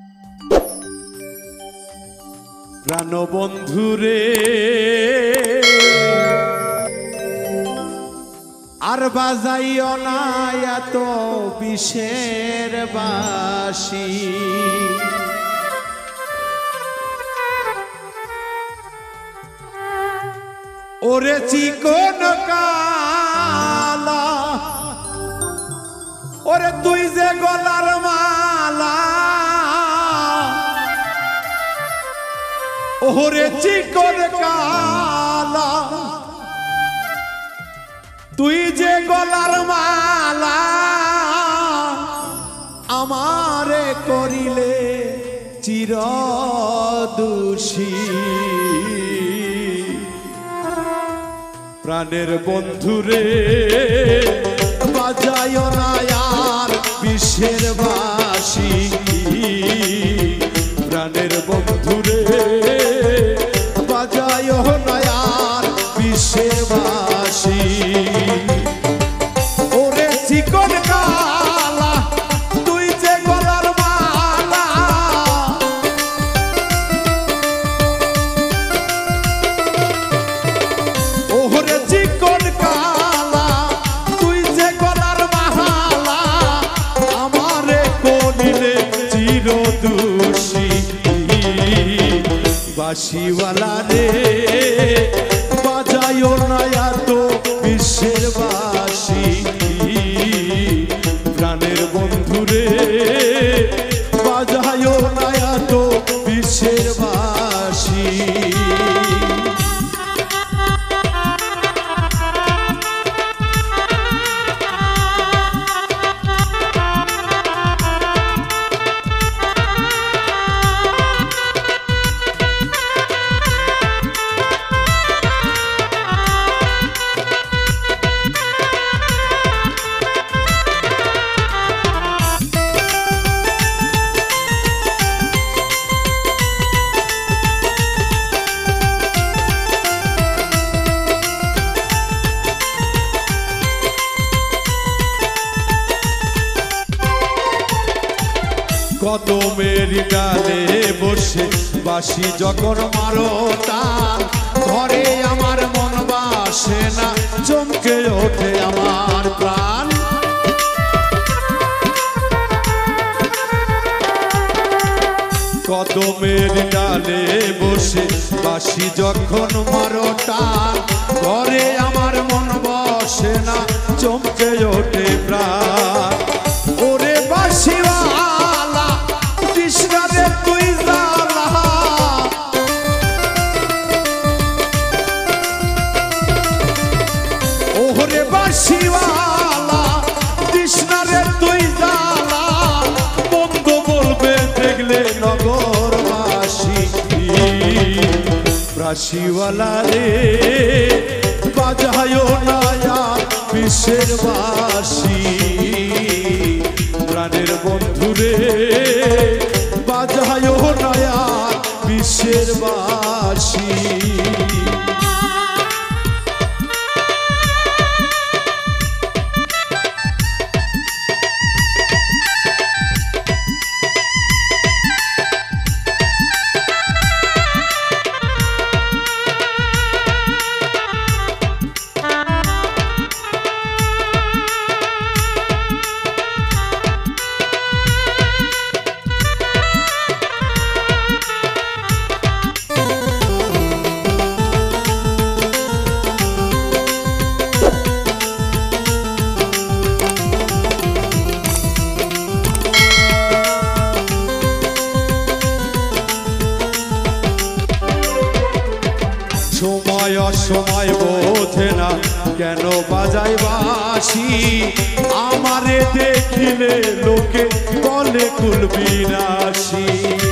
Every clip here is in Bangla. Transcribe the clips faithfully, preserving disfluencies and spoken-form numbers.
প্রাণবন্ধুরে আর বাজাইও না এত বিষের বাঁশি, ওরে চিকন কালা, ওরে তুই যে গলার মালা, ওরে চিকন কালা, তুই যে গলার মালা, আমারে করিলে চিরদোষী। প্রাণের বন্ধুরে বাজায়ো না আর বিষের বাঁশি, প্রাণের বন্ধুরে বাজায়ো না আর বিষের বাঁশি। ওরে চিকন কালা, তুই যে গলার মালা, ওরে চিকন কালা, তুই যে গলার মালা, আমারে করিলে চিরদোষী। বাঁশিওয়ালা রে বাজায়ো না এত বিষের বাঁশি, প্রাণের বন্ধুরে বাজায়ো না এত বিষের বাঁশি। কদমের ডালে বসে বাঁশি যখন মারো টান, ঘরে আমার মন বাসে না, চমকে ওঠে আমার প্রাণ। কদমের ডালে বসে বাঁশি যখন মারো টান, ঘরে আমার মন বসে না, চমকে ওঠে প্রাণ। ওরে বাঁশিওয়ালা কৃষ্ণরে তুই জালা, ওরে বাঁশিওয়ালা কৃষ্ণরে তুই জালা, বন্ধ বলবে দেখলে নগরবাসী। বাঁশিওয়ালা রে বাজায়ো না আর বিষের বাঁশি, প্রাণের বন্ধুরে বাজায়ো না আর বিষের বাঁশি। সময় অসময় বোঝে না কেন বাজাই বাঁশি, আমারে দেখিলে লোকে বলে কুলবিনাশী।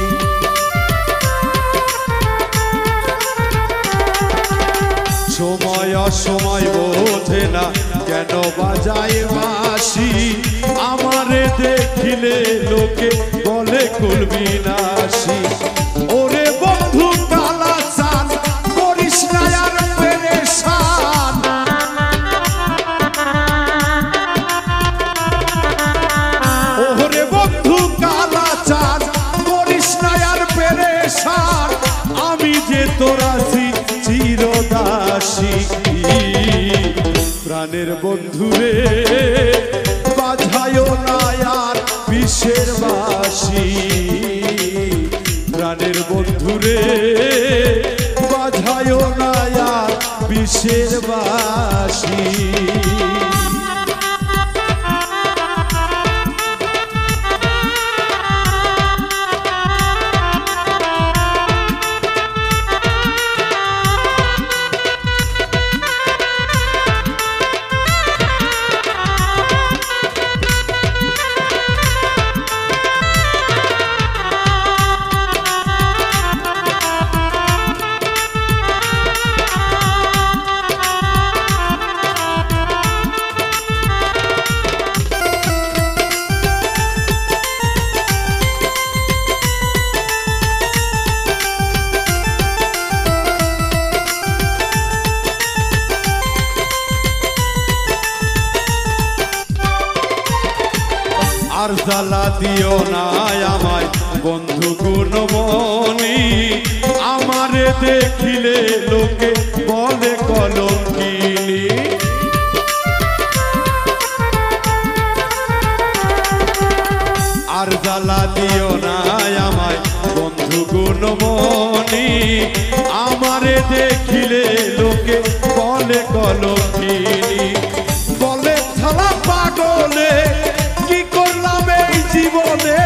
সময় অসময় বোঝে না কেন বাজাই বাঁশি, আমারে দেখিলে লোকে বলে কুলবিনাশী। ওরে বন্ধু কালা চান করিস না আর পেরেশান, ওরে বন্ধু কালা চান তোরাসি চিরদাসী প্রাণের বন্ধুরে বাজায়ো না আর বিশ্বের বাসী প্রাণের বন্ধুরে বাজায়ো না আর বিশ্বের বাসী আর জ্বালা দিও না আমায় বন্ধু গুণমণি আমারে দেখিলে লোকে বলে কলঙ্কিনী আর জ্বালা দিও না আমায় বন্ধু গুণমণি আমারে দেখিলে লোকে বলে কলঙ্কিনী বলে ছালা পাগলে কি করলাম এই জীবনে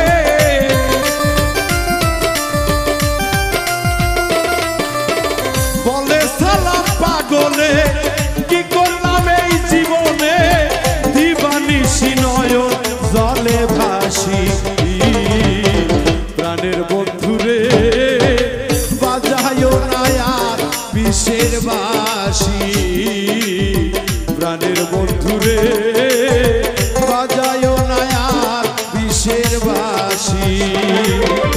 বলে সালাম পাগলে কি করলাম এই জীবনে দিবানিশি নয়ন জলে ভাসি প্রাণের বন্ধুরে বাজায়ো না আর বিশ্বের বাসী প্রাণের বন্ধুরে বাজায়ো না আর বিশ্বের বাসী